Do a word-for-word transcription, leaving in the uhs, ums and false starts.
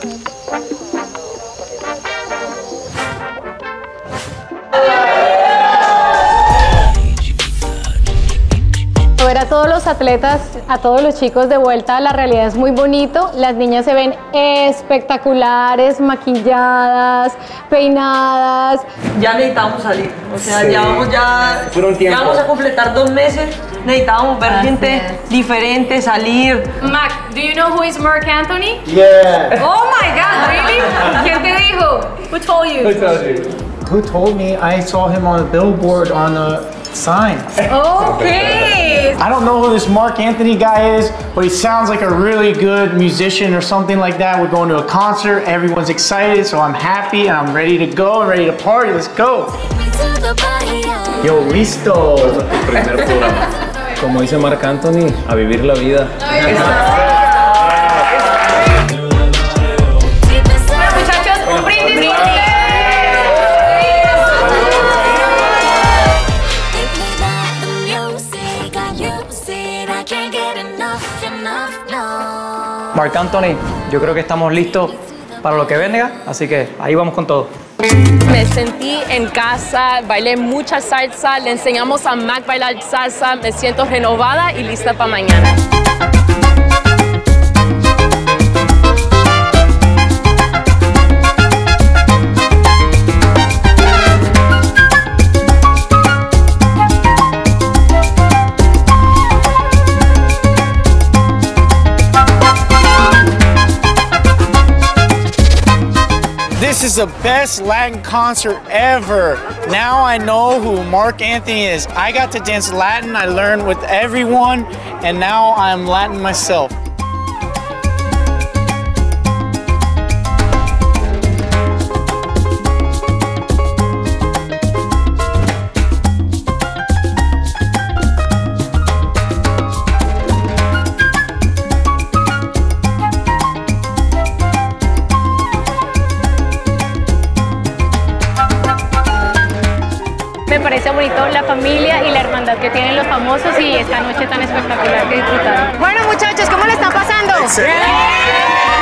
Ver a todos los atletas, a todos los chicos de vuelta a la realidad es muy bonito. Las niñas se ven espectaculares, maquilladas, peinadas. Ya necesitábamos salir, o sea, Sí. ya vamos ya, ya vamos a completar dos meses. Necesitábamos ver Así gente es. diferente, salir. Mac, do you know who is Mark Anthony? Yeah. Oh my God, really? ¿Quién te dijo? Who told you? Who told you? Who told me? I saw him on a billboard on a sign. Okay. I don't know who this Mark Anthony guy is, but he sounds like a really good musician or something like that. We're going to a concert, everyone's excited, so I'm happy and I'm ready to go and ready to party. Let's go. Yo, listo. Primer programa. Como dice Marc Anthony, a vivir la vida. Bueno, muchachos, un brindis por ustedes. Marc Anthony, yo creo que estamos listos para lo que venga, así que ahí vamos con todo. Me sentí en casa, bailé mucha salsa, le enseñamos a Mac bailar salsa, me siento renovada y lista para mañana. This is the best Latin concert ever. Now I know who Mark Anthony is. I got to dance Latin, I learned with everyone, and now I'm Latin myself. Me parece bonito la familia y la hermandad que tienen los famosos y esta noche tan espectacular que disfrutaron. Bueno, muchachos, ¿cómo le están pasando? Excelente.